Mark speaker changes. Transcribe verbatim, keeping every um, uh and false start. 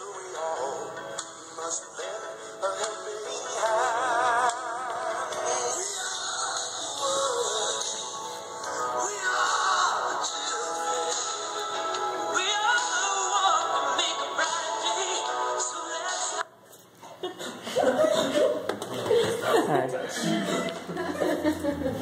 Speaker 1: we all must lend a helping hand. We are the children. We are the one to make a bright day. So let's.